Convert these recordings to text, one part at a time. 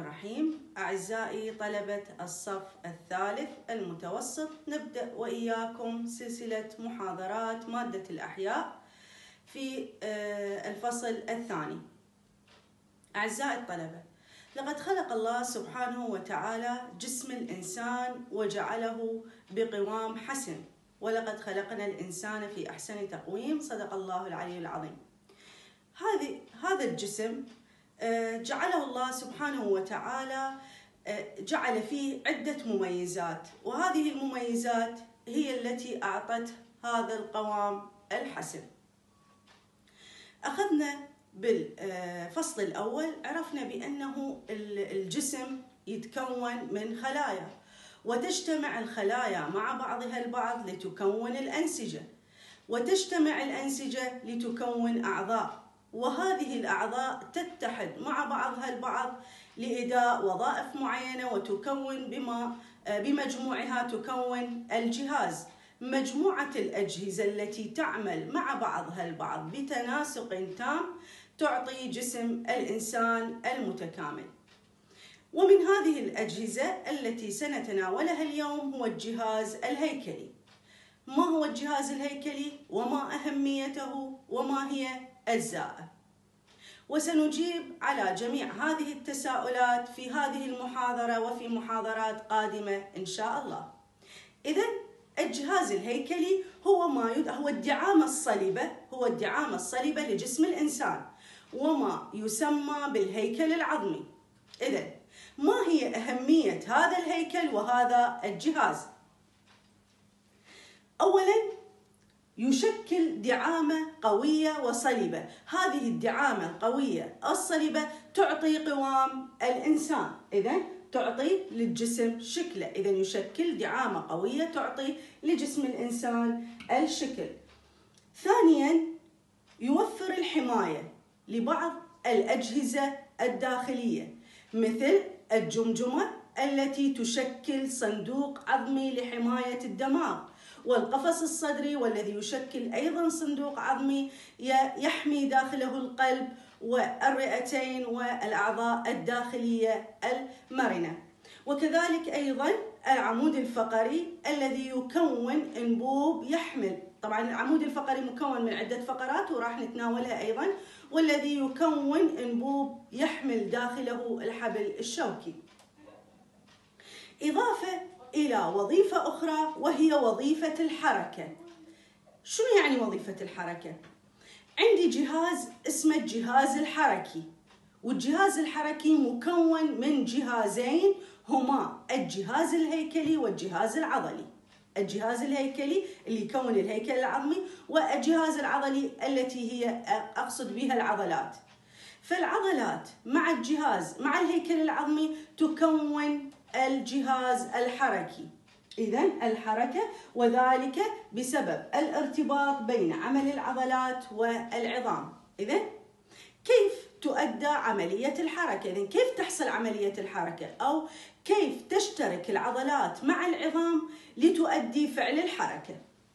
الرحيم. أعزائي طلبة الصف الثالث المتوسط، نبدأ وإياكم سلسلة محاضرات مادة الأحياء في الفصل الثاني. أعزائي الطلبة، لقد خلق الله سبحانه وتعالى جسم الإنسان وجعله بقوام حسن، ولقد خلقنا الإنسان في أحسن تقويم، صدق الله العلي العظيم. هذا الجسم جعله الله سبحانه وتعالى، جعل فيه عدة مميزات، وهذه المميزات هي التي أعطت هذا القوام الحسن. أخذنا بالفصل الأول، عرفنا بأنه الجسم يتكون من خلايا، وتجتمع الخلايا مع بعضها البعض لتكون الأنسجة، وتجتمع الأنسجة لتكون أعضاء، وهذه الأعضاء تتحد مع بعضها البعض لإداء وظائف معينة، وتكون بمجموعها تكون الجهاز، مجموعة الأجهزة التي تعمل مع بعضها البعض بتناسق تام تعطي جسم الإنسان المتكامل. ومن هذه الأجهزة التي سنتناولها اليوم هو الجهاز الهيكلي. ما هو الجهاز الهيكلي؟ وما أهميته؟ وما هي أجزاءه؟ وسنجيب على جميع هذه التساؤلات في هذه المحاضرة وفي محاضرات قادمة إن شاء الله. إذن الجهاز الهيكلي هو الدعامة الصلبة لجسم الإنسان، وما يسمى بالهيكل العظمي. إذن ما هي أهمية هذا الهيكل وهذا الجهاز؟ أولاً، يشكل دعامة قوية وصلبة. هذه الدعامة القوية الصلبة تعطي قوام الإنسان، إذن تعطي للجسم شكله، إذن يشكل دعامة قوية تعطي لجسم الإنسان الشكل. ثانياً، يوفر الحماية لبعض الأجهزة الداخلية مثل الجمجمة التي تشكل صندوق عظمي لحماية الدماغ، والقفص الصدري والذي يشكل أيضا صندوق عظمي يحمي داخله القلب والرئتين والأعضاء الداخلية المرنة. وكذلك أيضا العمود الفقري الذي يكون أنبوب يحمل، طبعا العمود الفقري مكون من عدة فقرات وراح نتناولها أيضا، والذي يكون أنبوب يحمل داخله الحبل الشوكي. إضافة إلى وظيفة أخرى وهي وظيفة الحركة. شنو يعني وظيفة الحركة؟ عندي جهاز اسمه الجهاز الحركي، والجهاز الحركي مكون من جهازين هما الجهاز الهيكلي والجهاز العضلي. الجهاز الهيكلي اللي يكون الهيكل العظمي، والجهاز العضلي التي هي أقصد بها العضلات. فالعضلات مع الهيكل العظمي تكون الجهاز الحركي. إذن الحركة، وذلك بسبب الارتباط بين عمل العضلات والعظام. إذن كيف تؤدى عملية الحركة؟ إذن كيف تحصل عملية الحركة؟ أو كيف تشترك العضلات مع العظام لتؤدي فعل الحركة؟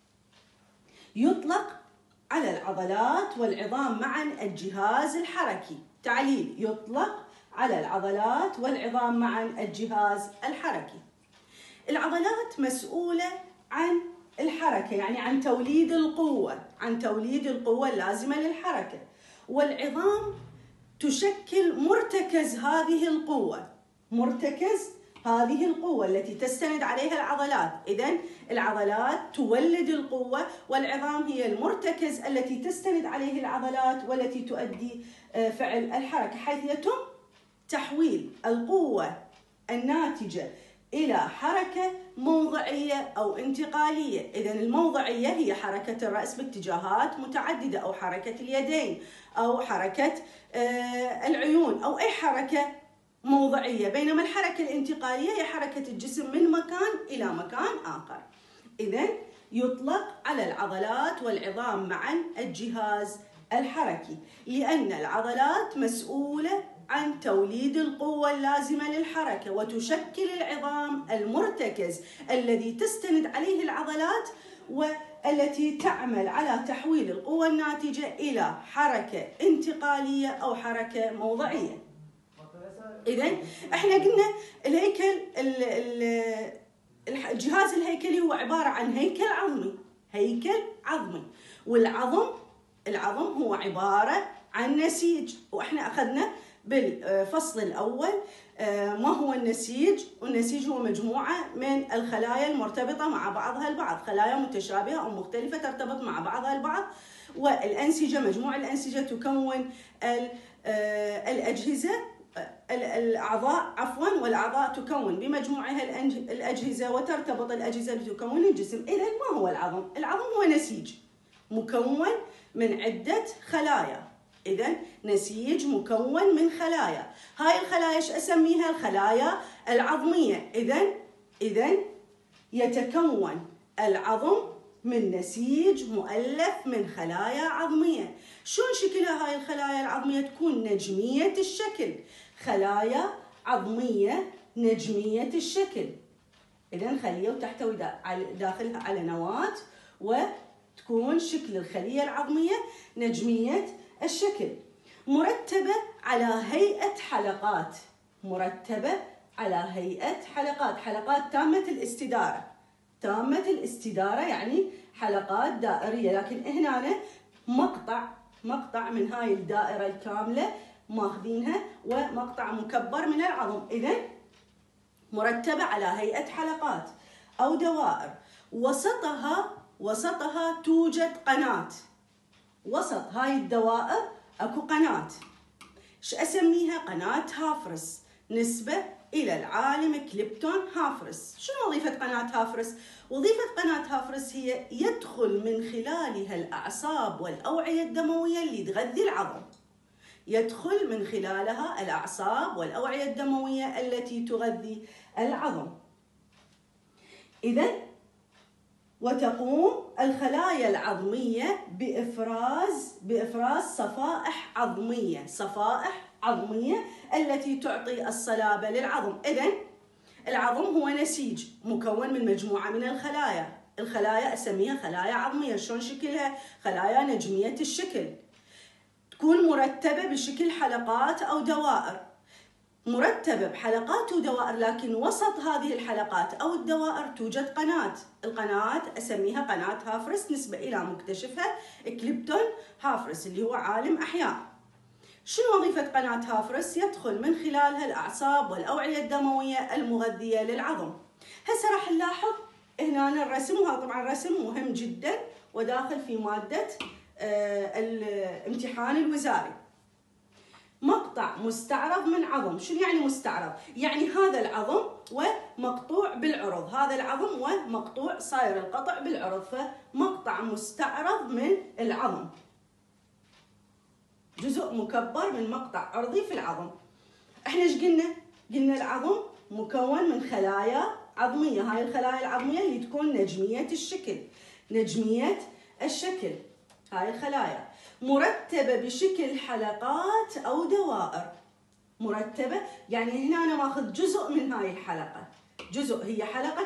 يطلق على العضلات والعظام معا الجهاز الحركي. تعليل: يطلق على العضلات والعظام معا الجهاز الحركي. العضلات مسؤولة عن الحركة، يعني عن توليد القوة اللازمة للحركة، والعظام تشكل مرتكز هذه القوة التي تستند عليها العضلات. إذن العضلات تولد القوة، والعظام هي المرتكز التي تستند عليه العضلات والتي تؤدي فعل الحركة، حيث يتم تحويل القوة الناتجة إلى حركة موضعية أو انتقالية. إذن الموضعية هي حركة الرأس باتجاهات متعددة، أو حركة اليدين، أو حركة العيون، أو أي حركة موضعية، بينما الحركة الانتقالية هي حركة الجسم من مكان إلى مكان آخر. إذن يطلق على العضلات والعظام معا الجهاز الحركي، لأن العضلات مسؤولة عن توليد القوة اللازمة للحركة، وتشكل العظام المرتكز الذي تستند عليه العضلات، والتي تعمل على تحويل القوة الناتجة إلى حركة انتقالية أو حركة موضعية. إذن احنا قلنا الهيكل الجهاز الهيكلي هو عبارة عن هيكل عظمي، العظم هو عبارة عن نسيج، واحنا أخذنا بالفصل الأول ما هو النسيج. والنسيج هو مجموعة من الخلايا المرتبطة مع بعضها البعض، خلايا متشابهة أو مختلفة ترتبط مع بعضها البعض. والأنسجة، مجموع الأنسجة تكون الأعضاء والأعضاء تكون بمجموعها الأجهزة، وترتبط الأجهزة لتكون الجسم. إذن ما هو العظم؟ العظم هو نسيج مكون من عدة خلايا. إذن نسيج مكون من خلايا، هاي الخلايا ايش أسميها؟ الخلايا العظمية. إذن يتكون العظم من نسيج مؤلف من خلايا عظمية. شلون شكلها هاي الخلايا العظمية؟ تكون نجمية الشكل، خلايا عظمية نجمية الشكل. إذن خلية وتحتوي داخلها على نواة، وتكون شكل الخلية العظمية نجمية الشكل، مرتبة على هيئة حلقات، حلقات تامة الاستدارة، يعني حلقات دائرية. لكن هنا مقطع من هاي الدائرة الكاملة ماخذينها، ومقطع مكبر من العظم. إذن مرتبة على هيئة حلقات أو دوائر، وسطها توجد قناة. وسط هاي الدوائر اكو قناة، ايش اسميها؟ قناة هافرس، نسبة الى العالم كليبتون هافرس. شنو وظيفة قناة هافرس؟ وظيفة قناة هافرس هي يدخل من خلالها الأعصاب والأوعية الدموية اللي تغذي العظم. يدخل من خلالها الأعصاب والأوعية الدموية التي تغذي العظم. إذن وتقوم الخلايا العظمية بإفراز صفائح عظمية التي تعطي الصلابة للعظم. إذن العظم هو نسيج مكون من مجموعة من الخلايا أسميها خلايا عظمية. شلون شكلها؟ خلايا نجمية الشكل، تكون مرتبة بشكل حلقات أو دوائر، مرتبة بحلقات ودوائر، لكن وسط هذه الحلقات أو الدوائر توجد قناة. القناة أسميها قناة هافرس نسبة إلى مكتشفها كليبتون هافرس اللي هو عالم أحياء. شنو وظيفة قناة هافرس؟ يدخل من خلالها الأعصاب والأوعية الدموية المغذية للعظم. هسه راح نلاحظ هنا الرسم، وهذا طبعا رسم مهم جدا وداخل في مادة الامتحان الوزاري. مقطع مستعرض من عظم. شنو يعني مستعرض؟ يعني هذا العظم ومقطوع بالعرض، هذا العظم ومقطوع صاير القطع بالعرض، فمقطع مستعرض من العظم، جزء مكبر من مقطع عرضي في العظم. احنا ايش قلنا؟ قلنا العظم مكون من خلايا عظمية، هاي الخلايا العظمية اللي تكون نجمية الشكل، هاي الخلايا مرتبة بشكل حلقات أو دوائر. مرتبة يعني هنا أنا ماخذ جزء من هاي الحلقة، جزء، هي حلقة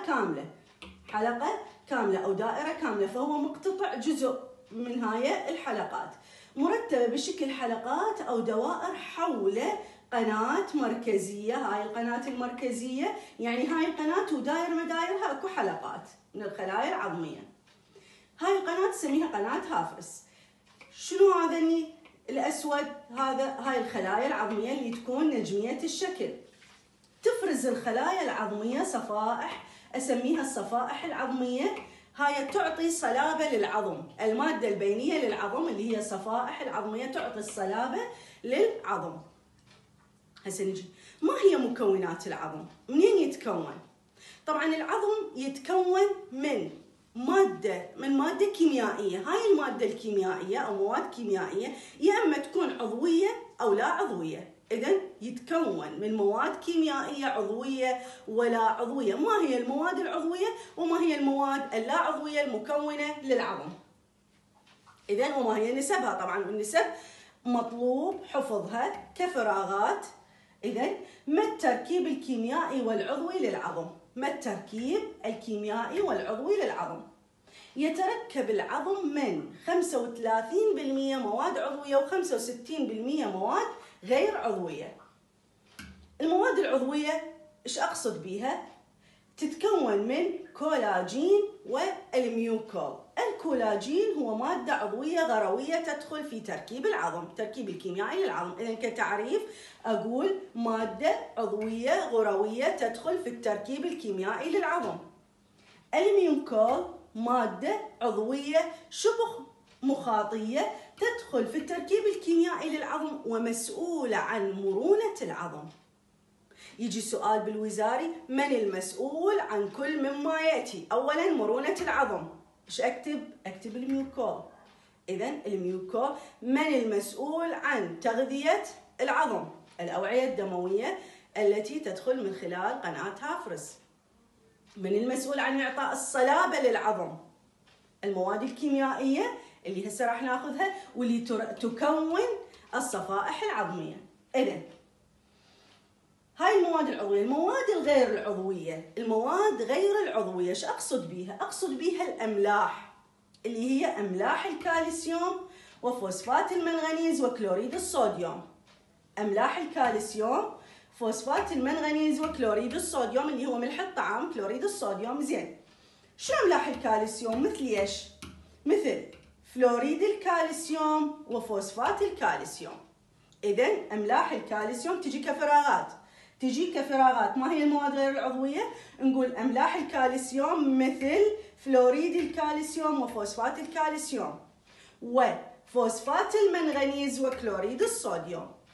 كاملة أو دائرة كاملة، فهو مقتطع جزء من هاي الحلقات، مرتبة بشكل حلقات أو دوائر حول قناة مركزية. هاي القناة المركزية يعني هاي القناة وداير مدايرها اكو حلقات من الخلايا العظمية. هاي القناة تسميها قناة هافرس. شنو هذا الأسود؟ هاي الخلايا العظمية اللي تكون نجمية الشكل. تفرز الخلايا العظمية صفائح أسميها الصفائح العظمية، هاي تعطي صلابة للعظم، المادة البينية للعظم اللي هي الصفائح العظمية تعطي الصلابة للعظم. هسه نجي، ما هي مكونات العظم؟ منين يتكون؟ طبعا العظم يتكون من مادة كيميائية. هاي المادة الكيميائية أو مواد كيميائية يا إما تكون عضوية أو لا عضوية. إذن يتكون من مواد كيميائية عضوية ولا عضوية. ما هي المواد العضوية وما هي المواد اللا عضوية المكونة للعظم؟ إذن وما هي نسبها؟ طبعا النسب مطلوب حفظها كفراغات. إذن ما التركيب الكيميائي والعضوي للعظم؟ ما التركيب الكيميائي والعضوي للعظم؟ يتركب العظم من 35% مواد عضوية و65% مواد غير عضوية. المواد العضوية إيش أقصد بيها؟ تتكون من كولاجين والميوكول. الكولاجين هو مادة عضوية غروية تدخل في تركيب العظم، التركيب الكيميائي للعظم. إذا كتعريف أقول مادة عضوية غروية تدخل في التركيب الكيميائي للعظم. الميوكول مادة عضوية شبه مخاطية تدخل في التركيب الكيميائي للعظم ومسؤولة عن مرونة العظم. يجي سؤال بالوزاري: من المسؤول عن كل مما يأتي؟ أولاً مرونة العظم، إيش أكتب؟ أكتب الميوكول. إذن الميوكول من المسؤول عن تغذية العظم؟ الأوعية الدموية التي تدخل من خلال قناة هافرس. من المسؤول عن إعطاء الصلابة للعظم؟ المواد الكيميائية اللي هسه راح ناخذها واللي تكون الصفائح العظمية. إذن هاي المواد العضوية. المواد الغير العضوية، المواد غير العضوية ايش أقصد بيها؟ أقصد بيها الأملاح اللي هي أملاح الكالسيوم وفوسفات المنغنيز وكلوريد الصوديوم. أملاح الكالسيوم، فوسفات المنغنيز وكلوريد الصوديوم اللي هو ملح الطعام كلوريد الصوديوم. زين، شو أملاح الكالسيوم؟ مثل ايش؟ مثل فلوريد الكالسيوم وفوسفات الكالسيوم. إذن أملاح الكالسيوم تجي كفراغات، ما هي المواد غير العضوية؟ نقول أملاح الكالسيوم مثل فلوريد الكالسيوم وفوسفات الكالسيوم وفوسفات المنغنيز وكلوريد الصوديوم.